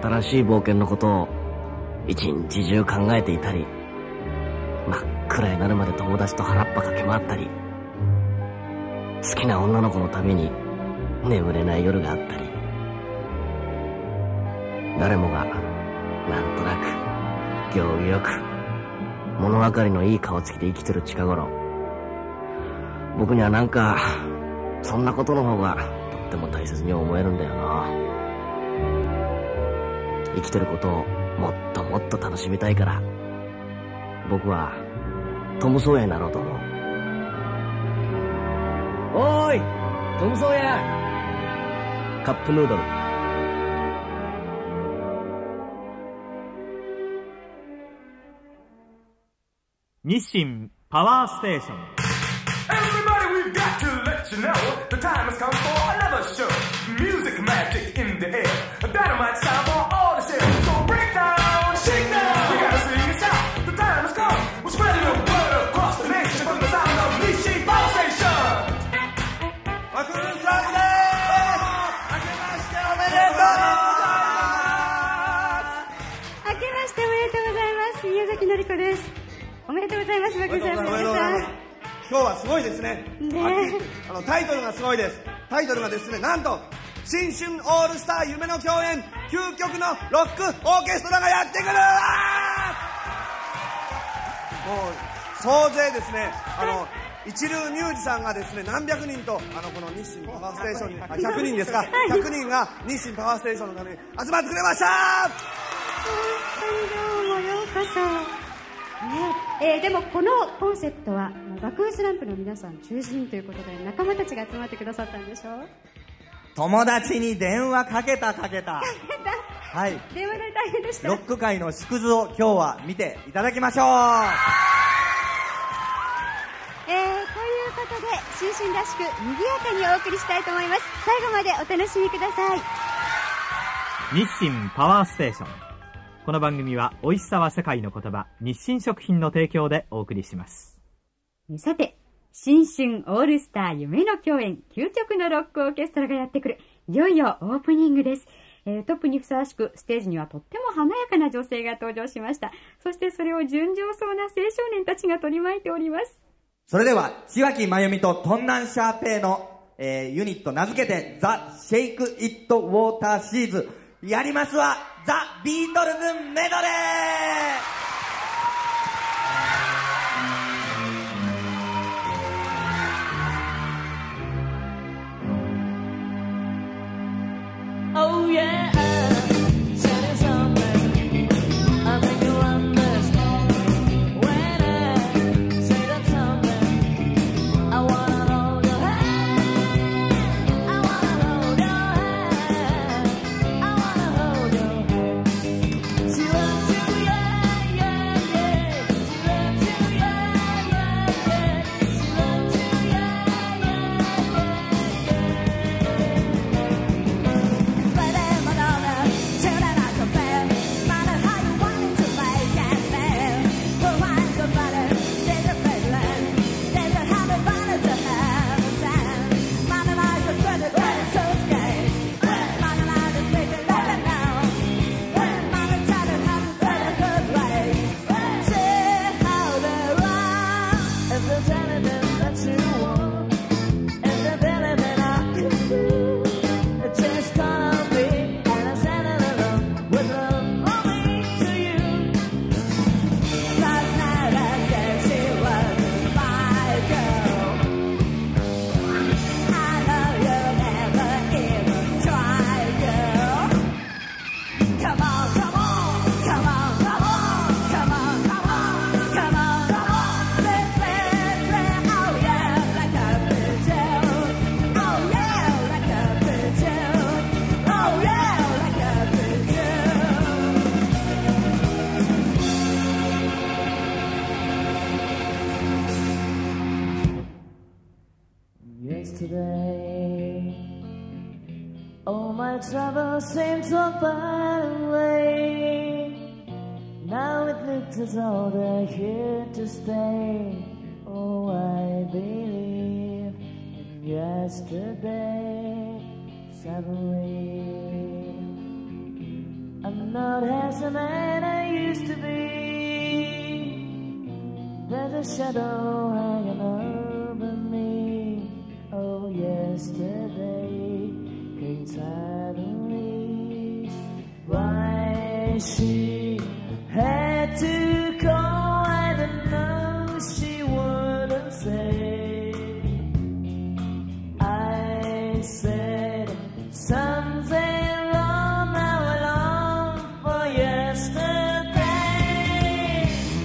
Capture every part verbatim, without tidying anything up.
新しい冒険のことを一日中考えていたり、真っ暗になるまで友達と原っぱ駆け回ったり、好きな女の子のために眠れない夜があったり、誰もがなんとなく行儀よく物分かりのいい顔つきで生きてる近頃、僕にはなんかそんなことの方がとっても大切に思えるんだよな。生きてることをもっともっと楽しみたいから、僕はトム・ソーヤになろうと思う。おーいトム・ソーヤ、カップヌードル。 日清パワーステーション。 Everybody, we've got to let you know the time has come for another show. Music magic in the air, a dynamite sound for all to share. So break down, shake down, we gotta sing and shout. The time has come, we're spreading the word across the nation from the sound of Nishin Power Station. マクルさんでーす。明けましておめでとうございます。 明けましておめでとうございます。宮崎のり子です。おめでとうございます。マクルさん、皆さん。 今日はすごいですね。 ねあのタイトルがすごいです。タイトルがですね、なんと新春オールスター夢の共演、究極のロックオーケストラがやってくる。もう総勢ですね、あの一流ミュージシャンがですね何百人と、あのこの日清パワーステーションに、あひゃくにんですか、ひゃくにんが日清パワーステーションのために集まってくれました。 どうもようこそ。ねえー、でもこのコンセプトは爆風スランプの皆さん中心ということで、仲間たちが集まってくださったんでしょう。 友達に電話かけたかけた。はい。 電話で大変でした。 ロック界の縮図を今日は見ていただきましょう。 えー、ということで新春らしく賑やかにお送りしたいと思います。最後までお楽しみください。 日清パワーステーション。この番組は美味しさは世界の言葉、日清食品の提供でお送りします。 さて、新春オールスター夢の共演、究極のロックオーケストラがやってくる。いよいよオープニングです。えー、トップにふさわしくステージにはとっても華やかな女性が登場しました。そしてそれを純情そうな青少年たちが取り巻いております。 それでは千脇真由美とトンナンシャーペイの、えー、ユニット名付けてザ・シェイク・イット・ウォーターシーズやりますわ。ザ・ビートルズメドレー。Oh yeah. Yesterday, all my troubles seem so far away. Now it looks as though they're here to stay. Oh, I believe in yesterday. Suddenly, I'm not as the man I used to be. There's a shadow hanging over me. Oh, yesterday came suddenly. Why she had to go, I don't know, she wouldn't say. I said something wrong, now I long for yesterday.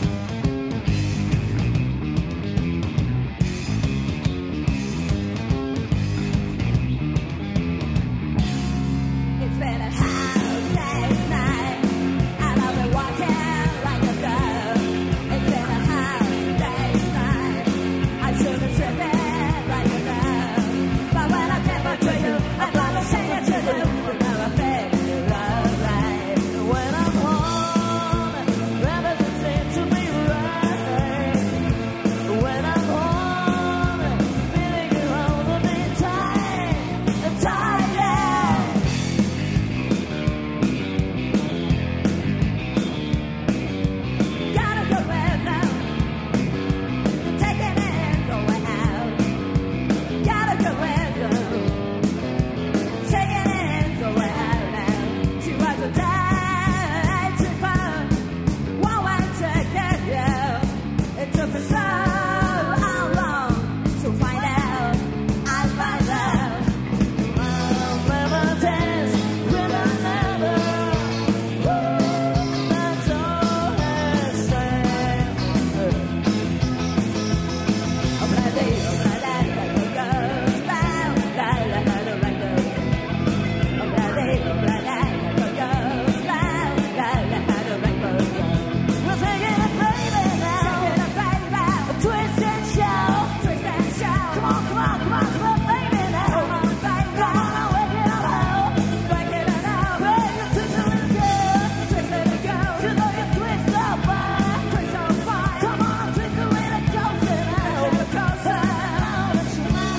It's been a hard day's night, and I've been walking like a dove. It's been a hard day's night, I should have tripping like a dove. But when I get back to you, I'm gonna say it to you. Now I feel alright. When I'm home, everything seems to be right. When I'm home, feeling you hold me tight, tight, yeah. Gotta go back now, taking it, going out. Gotta go back now, taking it, going out now. She was a tight tripper, one way to get you. It took me so long to find out. I find out. I'll never dance with another. That's all I say. Oh, bloody, oh, bloody, like a ghost bound. La, la, la, la, like a- Oh, bloody, oh, bloody, like a ghost bound. La, la, la, la, like a- We're singing a baby now. Singing a baby now. A twist and shout. Twist and shout. Come on, come on, come on, come on, baby now. Come on, baby. Come on, wake it up now. Wake it up now. Baby, twist it and go. Twist it and go. You know you twist so fine. Twist so fine. Come on, twist it with a ghost and out. The ghost and out. It's mine.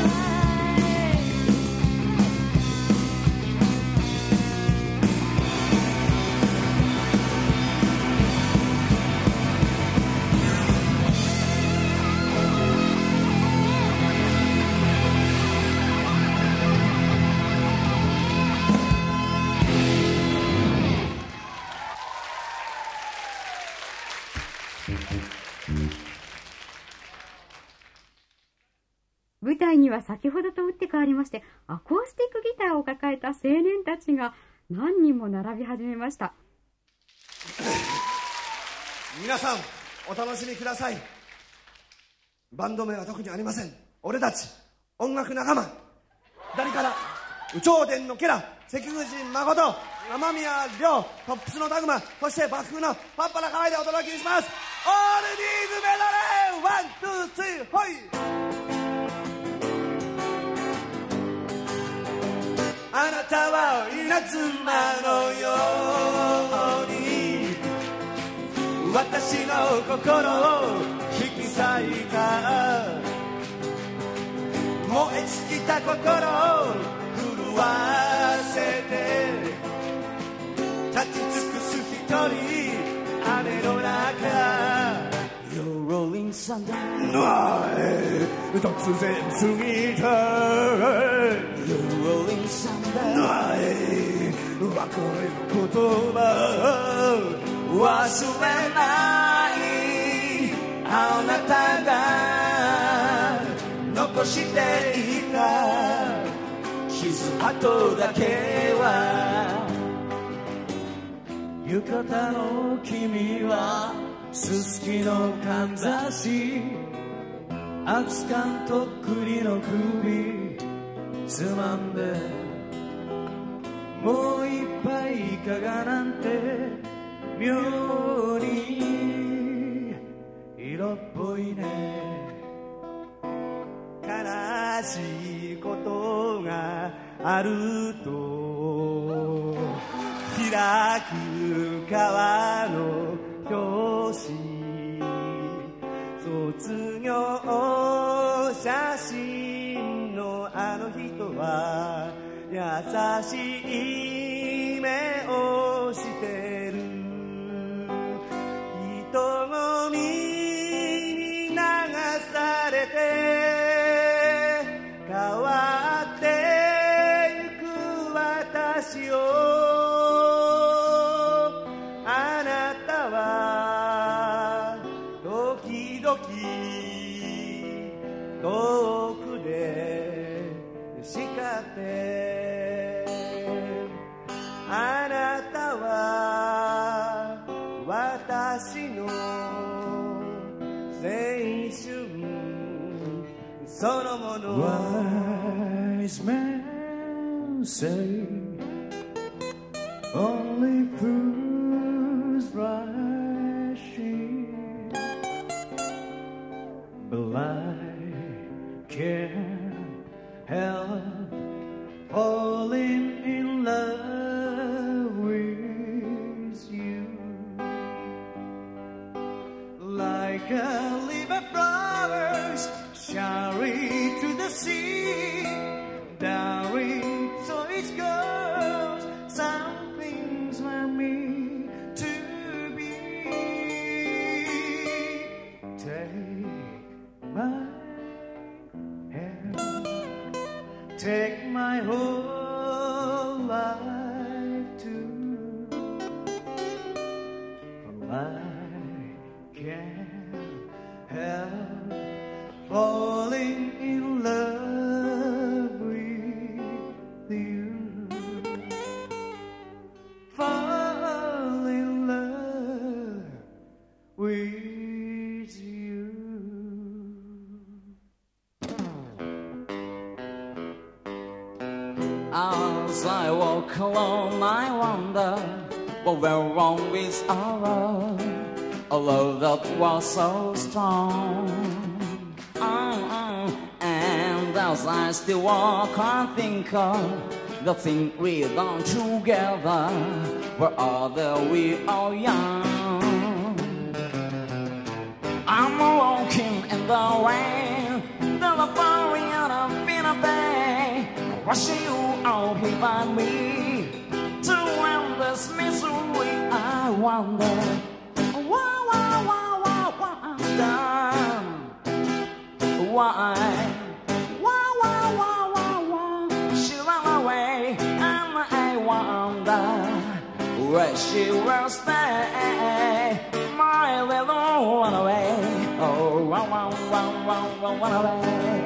舞台には先ほどと打って変わりましてアコースティックギターを抱えた青年たちが何人も並び始めました。 皆さんお楽しみください。バンド名は特にありません。俺たち音楽仲間、左から有頂天のケラ、関口誠、天宮亮、トップスのダグマ、そしてバックのパッパラカイでお届けします。オールディーズメドレー、ワン、ツー、スリー、ホイ。あなたは稲妻のように私の心を引き裂いた、燃え尽きた心を震わせて立ち尽くす一人雨の中 You're rolling thunder 突然過ぎた You're rolling thunder 別れの言葉忘れないあなたが残していた傷跡だけは浴衣の君はすすきのかんざし熱燗と栗の首つまんでもう一杯いかがなんて妙に色っぽいね悲しいことがあると開く川の表紙卒業写真のあの人は優しい目をしてされて変わってゆく私をあなたは時々遠くで叱ってあなたは私の青春そのもの Wise men say only fools rushing, but I can't help falling in love with you. Like a river flowers carried to the sea, darling, so it goes. Some things want me to be. Take my hand, take my whole life too. For I can't help falling in love with you. Fall in love with you. As I walk alone, I wonder what went wrong with our love, a love that was so strong. Mm-mm. And as I still walk, I think of the thing we done together. Where are they? We are young. I'm walking in the rain, there's a pouring out of inner bay, rushing you out behind me to end this misery. I wonder, why, why, why, why, why, why, why, why, why, why, why she ran away, and I wonder where she will stay. My little runaway, oh, run, run, run, run, run, run away.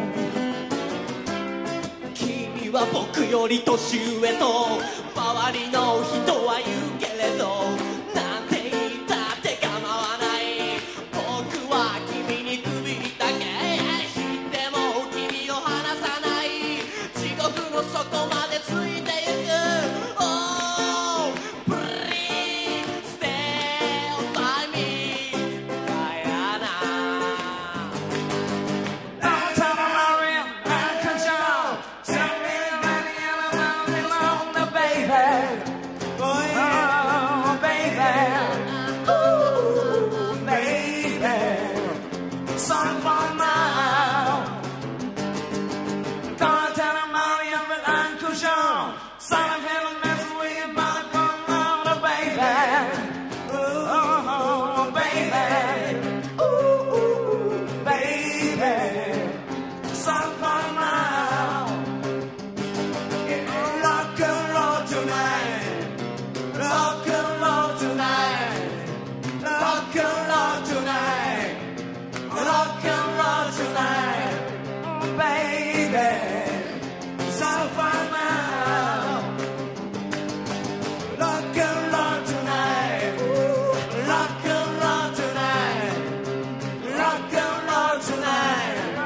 君は僕より年上と周りの人は言うけれど、なんて言ったって構わない。僕は君に首だけ知っても君を離さない。地獄の底までついてゆく。Oh, please stay by me, Diana. Don't tell me Marian, I can show. Tell me many other alone, the baby. Oh, baby. Ooh, baby. Some fun now. Don't tell me Marian, but I can show. Son of him, mess with your body from the baby. Oh, baby. Ooh, baby. Some fun now. Rock and roll tonight. Rock and roll tonight. Rock and roll tonight. Rock and roll tonight. Oh, baby. Some fun now. Rock and roll tonight. Rock and roll tonight. Rock and roll tonight.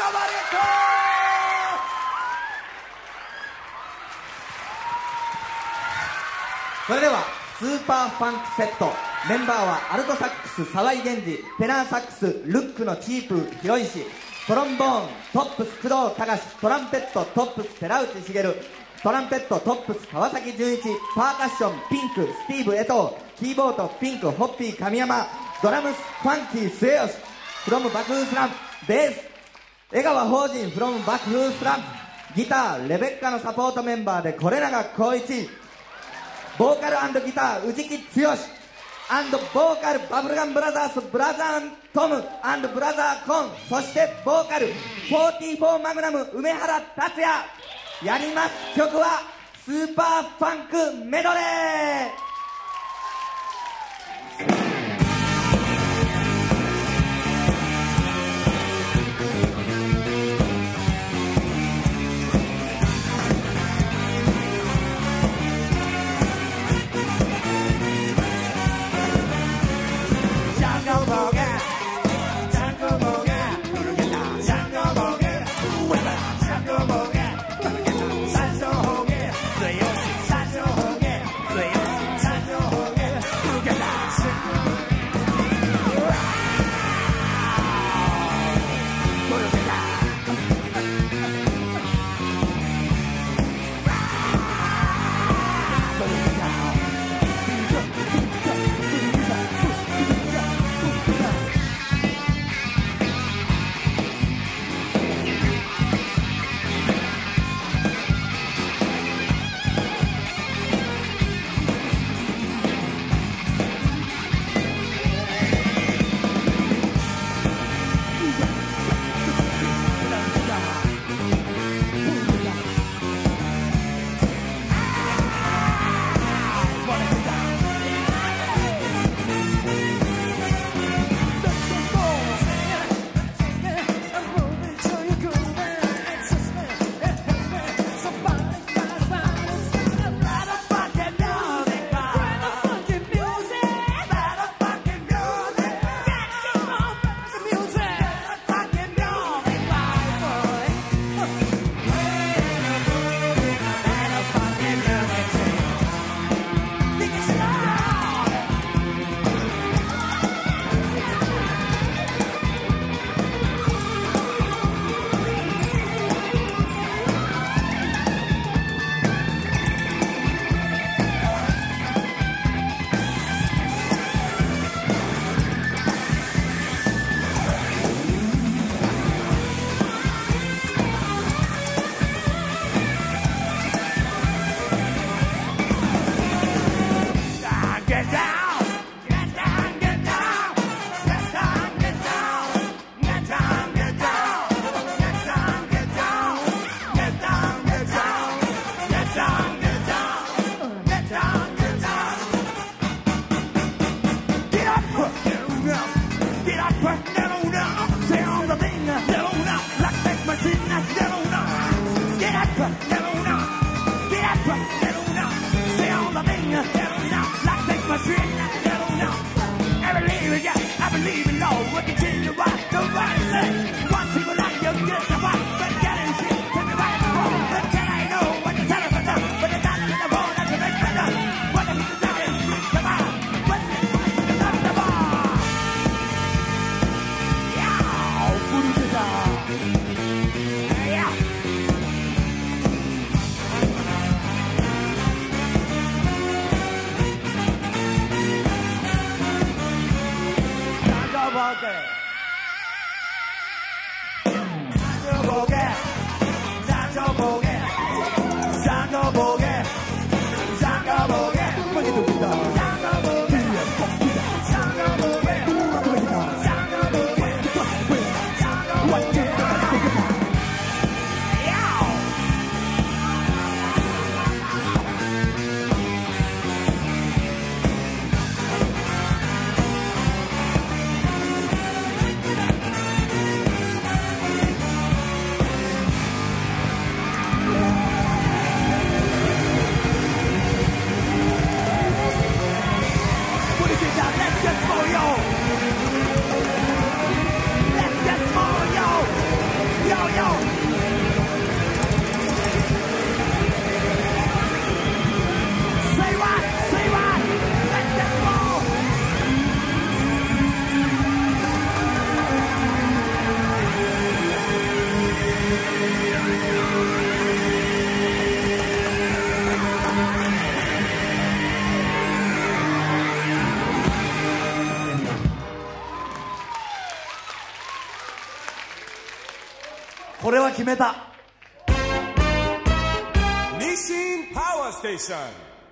もありがとう。それではスーパーファンクセット、メンバーはアルトサックス沢井源氏、テナーサックスルックのチープ広石、トロンボーントップス工藤隆、トランペットトップス寺内茂、トランペットトップス川崎純一、パーカッションピンクスティーブ江藤、キーボードピンクホッピー神山、ドラムスファンキー末吉、フロム爆風スランベース江川法人フロム爆風スラン、ギターレベッカのサポートメンバーで是永光一、ボーカル&ギター宇治木剛アンドボーカルバブルガンブラザーズブラザートムアンドブラザーコン、そしてボーカルフォーティーフォーマグナム梅原達也。やります曲はスーパーファンクメドレー。 Okay. これは決めた。 日清パワーステーション。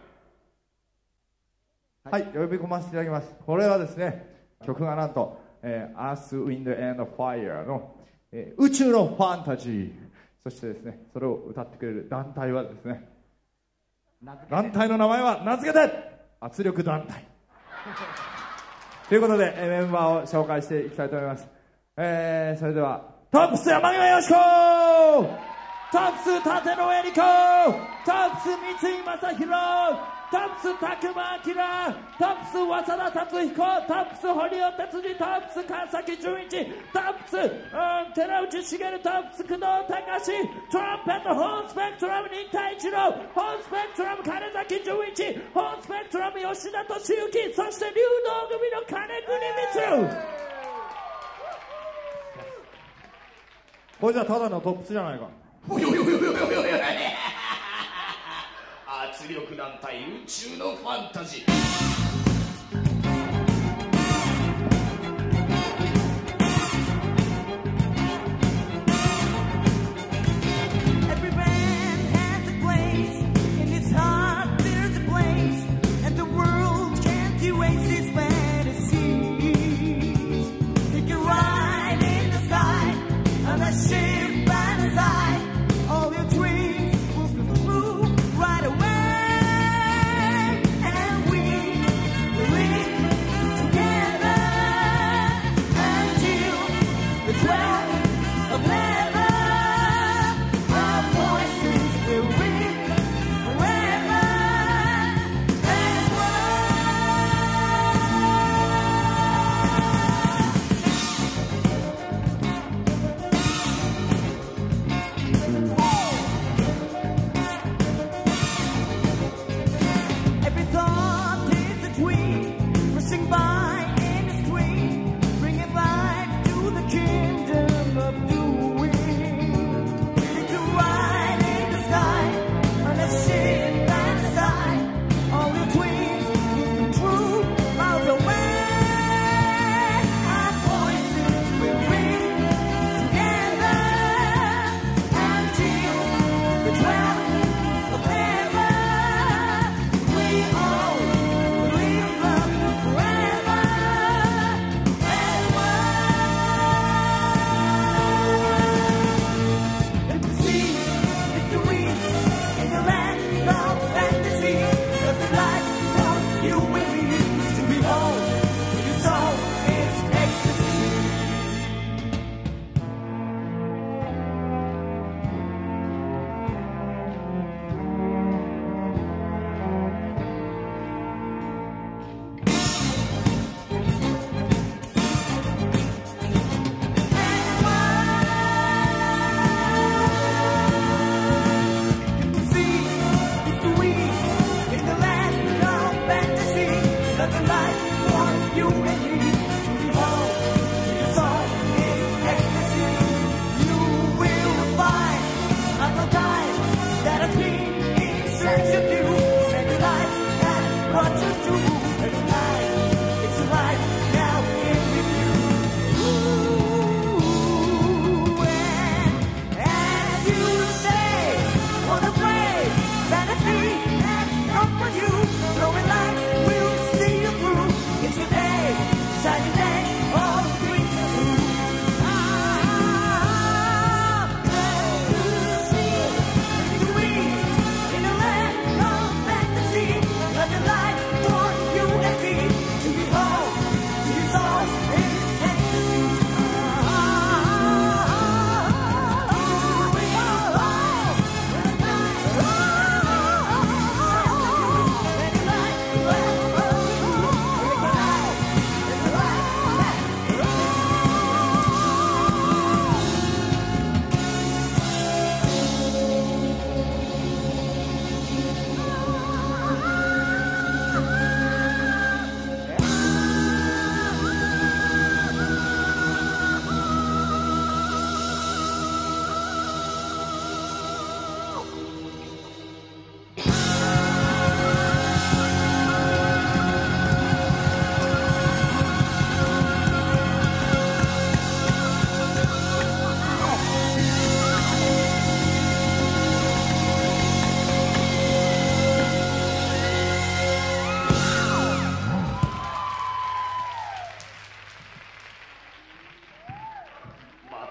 はい、呼び込ませていただきます。これはですね、曲がなんと、えー、Earth, Wind and Fire の、えー、宇宙のファンタジー。そしてですね、それを歌ってくれる団体はですね、団体の名前は名付けて圧力団体ということで、えー、メンバーを紹介していきたいと思います。えー、それではトップス山際よしこ、トップス立野恵理子、トップス三井正弘、トップス拓磨明、トップス早稲田達彦、トップス堀尾哲司、トップス川崎純一、トップス、うん、寺内茂、トップス工藤隆、トランペットホーンスペクトラム忍太一郎、ホーンスペクトラム金崎純一、ホーンスペクトラム吉田敏行、そして竜道組の金国光。これじゃただのトップスじゃないか。 およよよよよよよよ圧力団体宇宙のファンタジー。 Right away, and we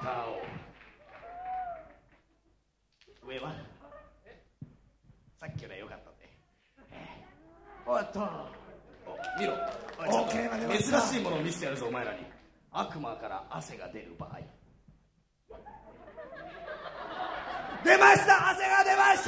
ターを上はさっきより良かったんでおっとお見ろおいちょっと OK が出ま珍したしいものを見せてやるぞお前らに悪魔から汗が出る場合出ました汗が出ました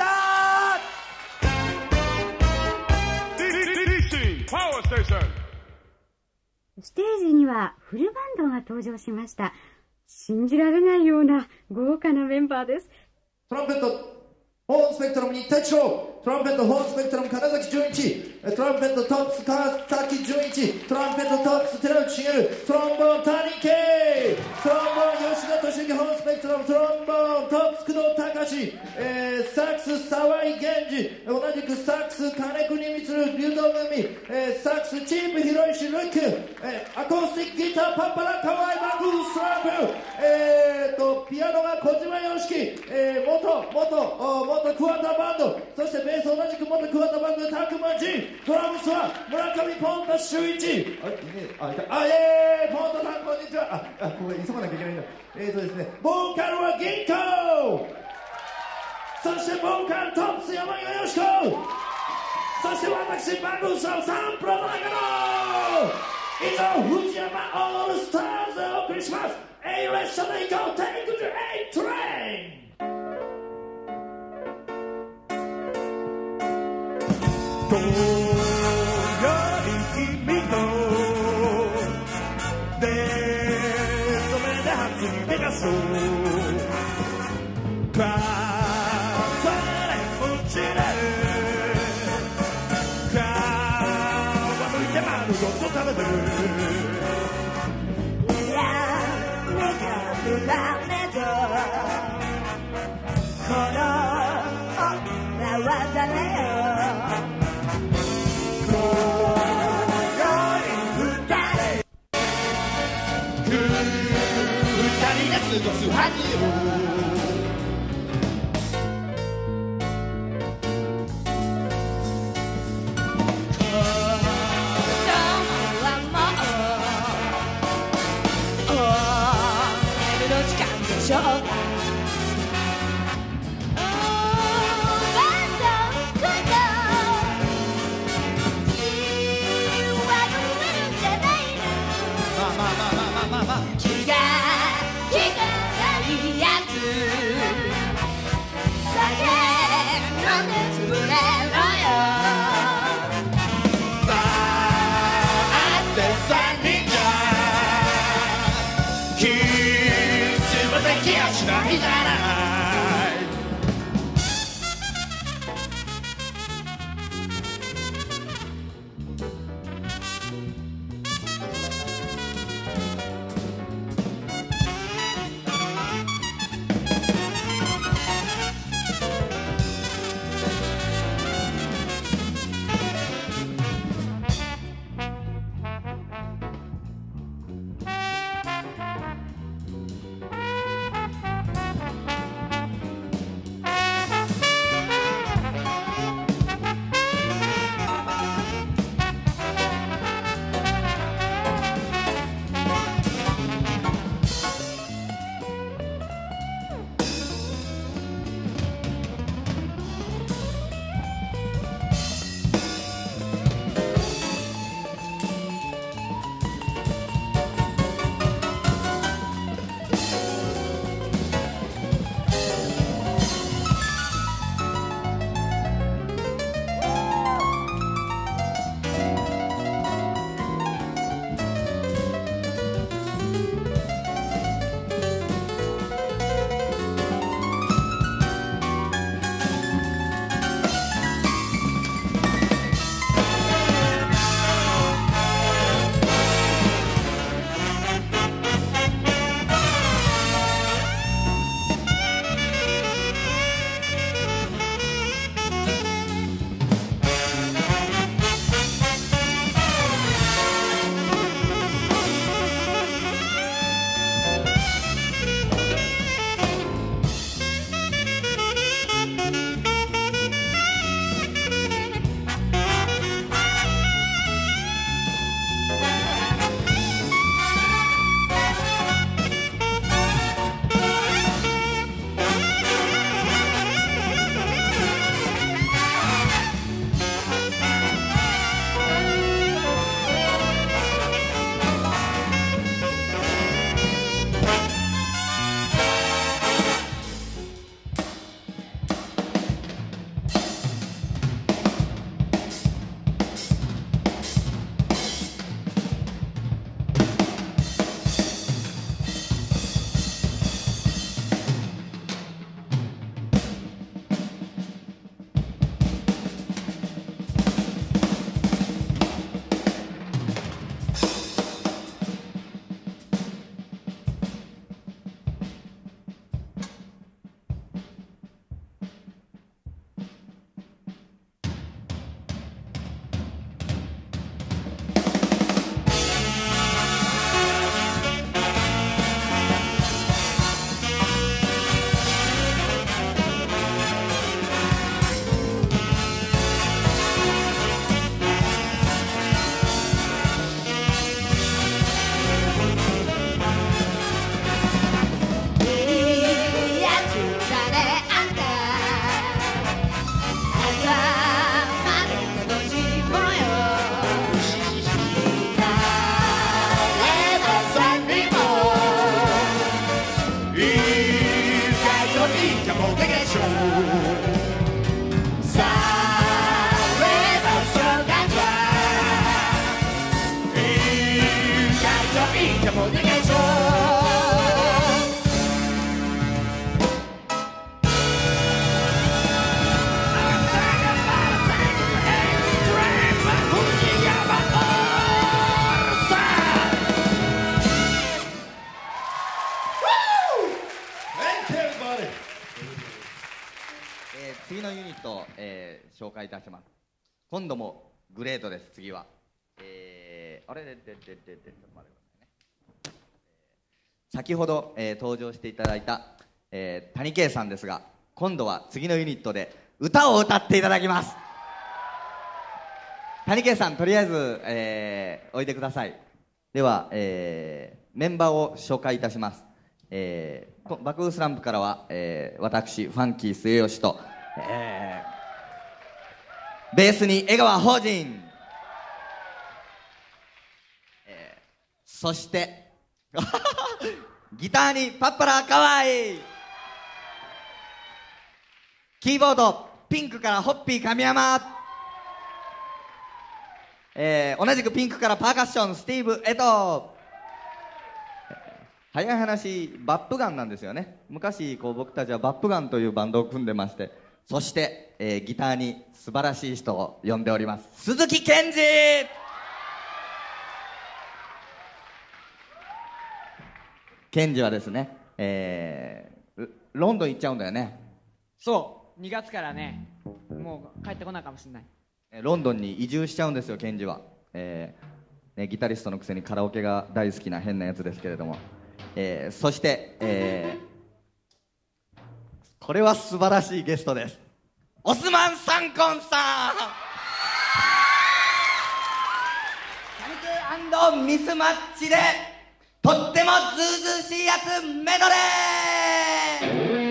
ステージにはフルバンドが登場しました。信じられないような豪華なメンバーです。 トランペットホーンスペクトラム日体長、トランペットホーンスペクトラム金崎純一、トランペットトップス川崎純一、トランペットトップス寺内茂、トロンボーン谷圭、トロンボーン吉田敏行ホーンスペクトラム、トロンボーントップス工藤隆、えー、サックス沢井源氏、同じくサックス金国光龍道組、えー、サックスチーム広石ルック、えー、アコースティックギターパッパラ河合バグストラップ、えーとピアノが小島よしき、えー、元元元元クワタバンド、そしてベース同じく元クワタバンドでタクマンジン、ドラムスは村上ポンタ秀一、あれいねあいたあえーポンタさんこんにちは、ああここ急がなきゃいけないんだ、えーとですねボーカルは銀行、そしてボーカルトップス山際よしこ、そして私バグーサーサンプラザ中野、以上藤山オールスターズでお送りします。A 列車で行こう Take the A train。 遠い君とデート目で初に目がそう重ね落ちる皮むいて丸ごと食べてるいや目がくらめとこの女は誰よ過ごすはずよじゃもうでけしょさあレバーソーダンサーいいじゃいいじゃもうでけしょ次のユニットを、えー、紹介いたします。今度もグレートです。次は、えー、あれでででででちょっと待ってくださいね。先ほど、えー、登場していただいた、えー、谷圭さんですが、今度は次のユニットで歌を歌っていただきます。谷圭さん、とりあえず、えー、おいでください。では、えー、メンバーを紹介いたします。えー、爆風スランプからは、えー、私ファンキー末吉と、えー、ベースに江川法人、えー、そしてギターにパッパラーかわいい、キーボードピンクからホッピー神山、えー、同じくピンクからパーカッションスティーブ・エト、早い話バップガンなんですよね。昔こう僕たちはバップガンというバンドを組んでまして、そして、えー、ギターに素晴らしい人を呼んでおります。鈴木健二。健二はですね、えー、ロンドン行っちゃうんだよね。 そうにがつからね、もう帰ってこないかもしれない。 ロンドンに移住しちゃうんですよ、健二は。えーね、ギタリストのくせにカラオケが大好きな変なやつですけれども、えー、そして、えーこれは素晴らしいゲストです。オスマン・サンコンさん。タニケ&ミスマッチでとってもズうずうしいやつメドレー。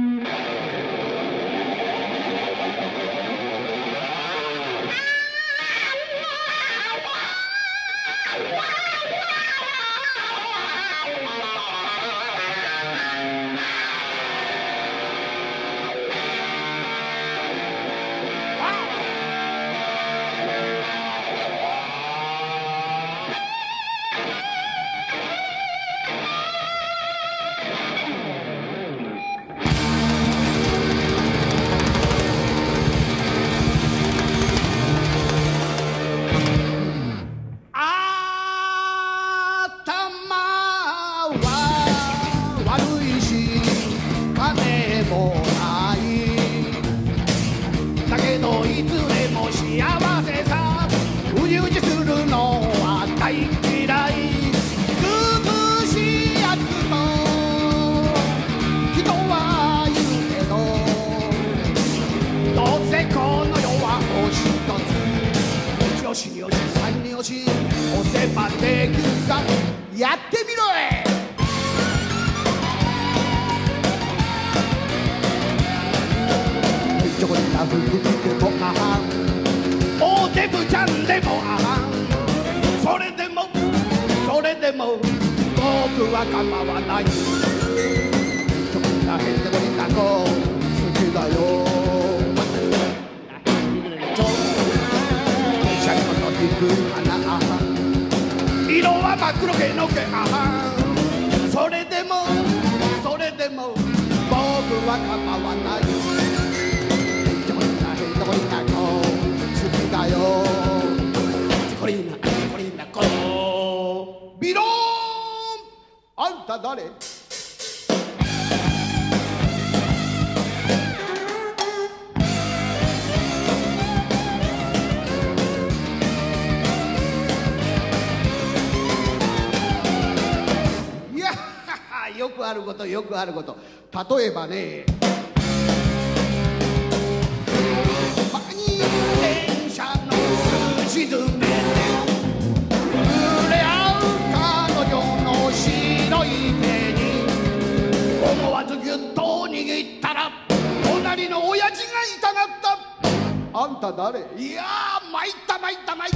やってみろい。チョコレート服着てもあはん、大デブちゃんでもあはん、それでもそれでも僕は構わない。チョコレートヘンテコリタコ好きだよ。シャリコとピク花あはん、色は真っ黒けのけあはん、それでもそれでも僕は構わない。チョコリーナヘントコリーナコ好きだよ。チョコリーナチョコリーナコビローン。あんた誰？よくあることよくあること。例えばね、満員電車のすし詰めで触れ合う彼女の白い手に思わずぎゅっと握ったら隣の親父が痛がった。あんた誰？いやー参った参った参った。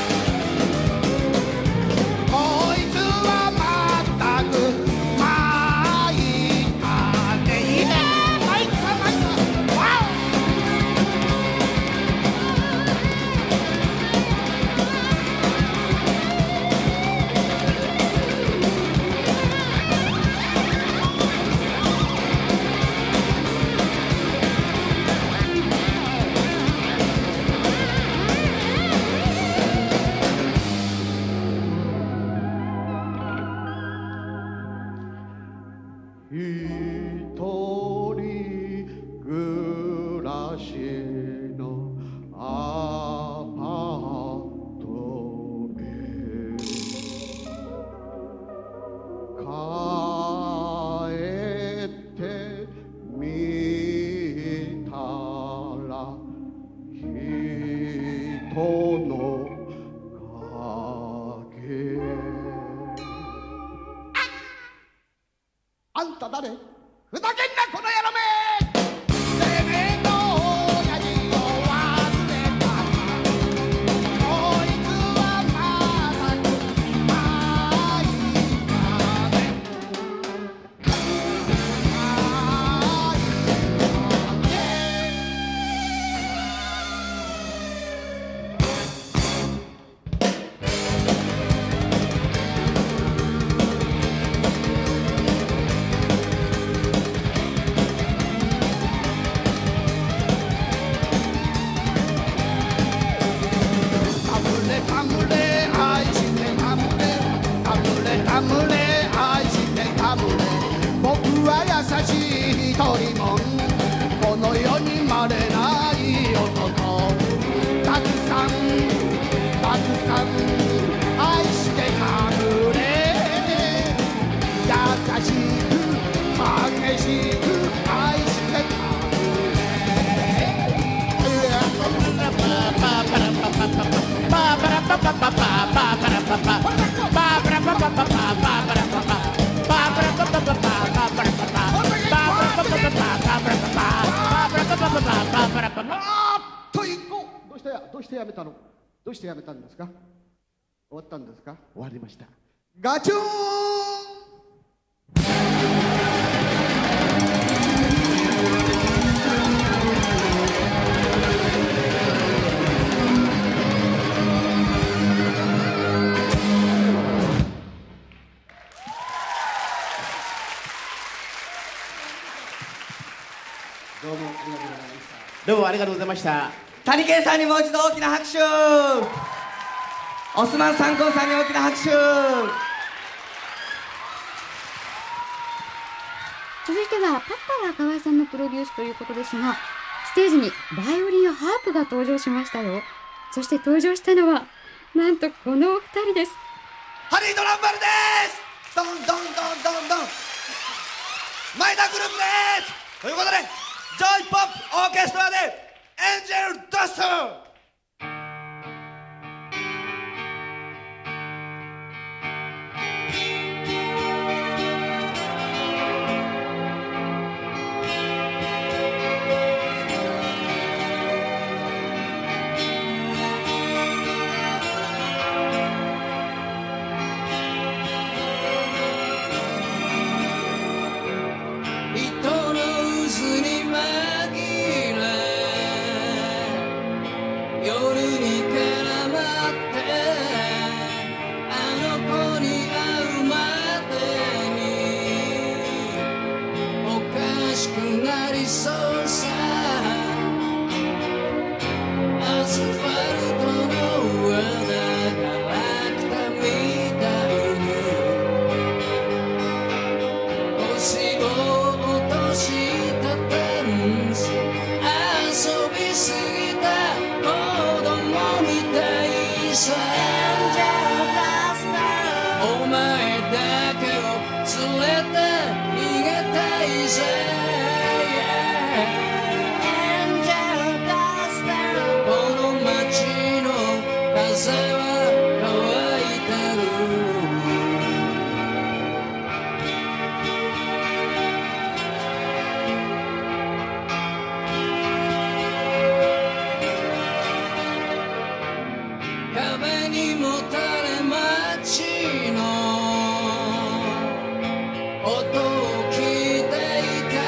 こいつはまったく一人暮らしのアパートへ帰ってみたら人の影あんた誰？ふざけんなこの野郎め！てめえの親父を忘れたかこいつはまさに愛タムレ愛してタムレタムレタムレ愛してタムレ僕は優しい一人もんこの世にまれない男たくさんたくさん愛してタムレ優しく激しく愛してタムあっと一個どうしてやどうしてやめたのどうしてやめたんですか終わったんですか終わりましたガチューンどうもありがとうございました。谷圭さんにもう一度大きな拍手。オスマン三光さんに大きな拍手。 続いてはパッパが河合さんのプロデュースということですが、ステージにバイオリンやハープが登場しましたよ。そして登場したのはなんとこのお二人です。 ハリードランバルです。ドンドンドンドンドン前田グループですということでジョイポップオーケストラでエンジェルダスト音を聞いていた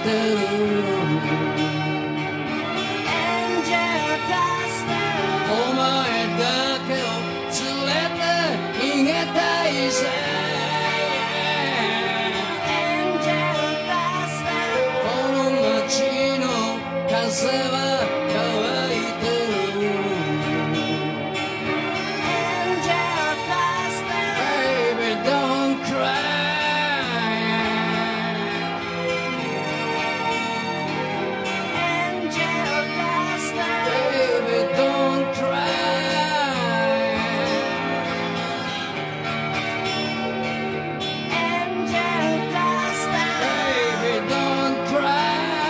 てるお前だけを連れて逃げたいぜこの街の風は乾いてる Baby don't cry Baby don't cry Baby don't cry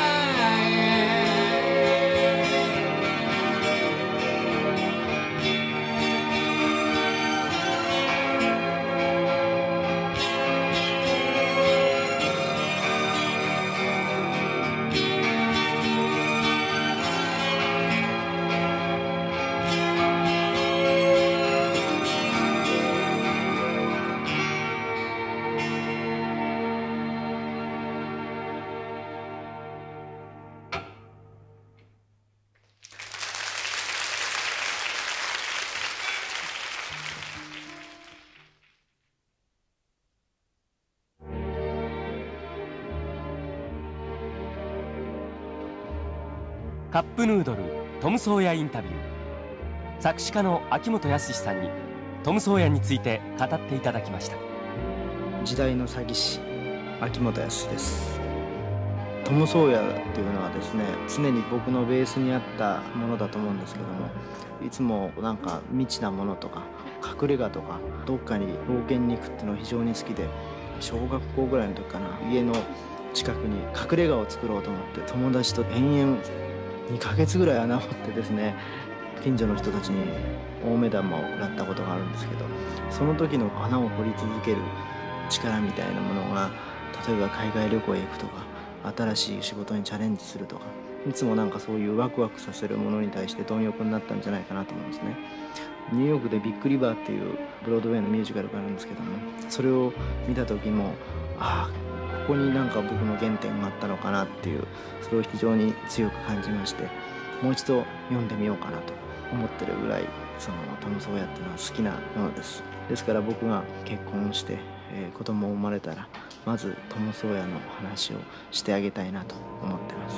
カップヌードルトム・ソーヤインタビュー。作詞家の秋元康さんにトム・ソーヤについて語っていただきました。 時代の詐欺師秋元康です。トム・ソーヤっていうのはですね、常に僕のベースにあったものだと思うんですけども、いつもなんか未知なものとか隠れ家とかどっかに冒険に行くっていうのが非常に好きで、小学校ぐらいの時かな、家の近くに隠れ家を作ろうと思って友達と延々にかげつぐらい穴を掘ってですね、近所の人たちに大目玉を食らったことがあるんですけど、その時の穴を掘り続ける力みたいなものが、例えば海外旅行へ行くとか新しい仕事にチャレンジするとか、いつもなんかそういうワクワクさせるものに対して貪欲になったんじゃないかなと思うんですね。ニューヨークでビッグリバーっていうブロードウェイのミュージカルがあるんですけども、それを見た時も、ああここになんか僕の原点があったのかなっていう、それを非常に強く感じまして、もう一度読んでみようかなと思ってるぐらい、そのトム・ソーヤっていうのは好きなものです。ですから僕が結婚して、えー、子供を生まれたら、まずトム・ソーヤの話をしてあげたいなと思ってます。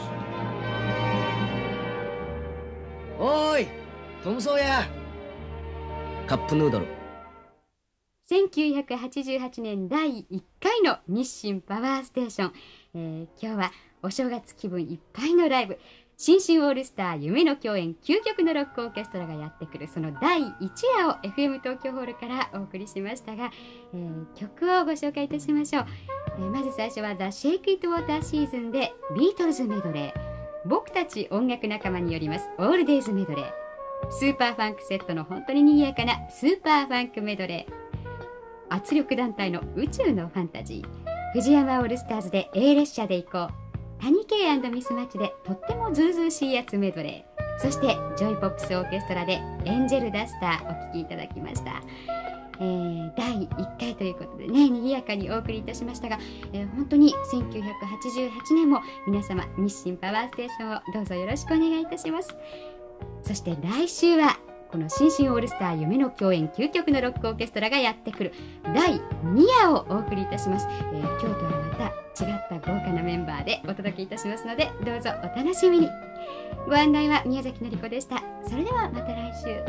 おーいトム・ソーヤ、カップヌードル。 せんきゅうひゃくはちじゅうはちねんだいいっかいの日清パワーステーション、えー、今日はお正月気分いっぱいのライブ、新春オールスター夢の共演究極のロックオーケストラがやってくるそのだいいち夜を エフエム 東京ホールからお送りしましたが、えー、曲をご紹介いたしましょう。えー、まず最初は The Shake It Water Season でビートルズメドレー、僕たち音楽仲間によりますオールデイズメドレー、スーパーファンクセットの本当に賑やかなスーパーファンクメドレー、圧力団体の宇宙のファンタジー、藤山オールスターズで A 列車で行こう、谷圭&ミスマッチでとってもズーズーしいやつメドレー、そしてジョイポップスオーケストラでエンジェルダスターお聴きいただきました。えー、だいいっかいということでね、賑やかにお送りいたしましたが、えー、本当にせんきゅうひゃくはちじゅうはちねんも皆様日清パワーステーションをどうぞよろしくお願いいたします。そして来週はこの新春オールスター夢の共演究極のロックオーケストラがやってくるだいに夜をお送りいたします。えー、今日とはまた違った豪華なメンバーでお届けいたしますので、どうぞお楽しみに。ご案内は宮崎のり子でした。それではまた来週。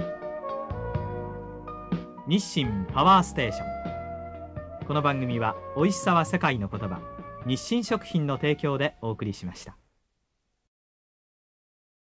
日清パワーステーション。この番組はおいしさは世界の言葉、日清食品の提供でお送りしました。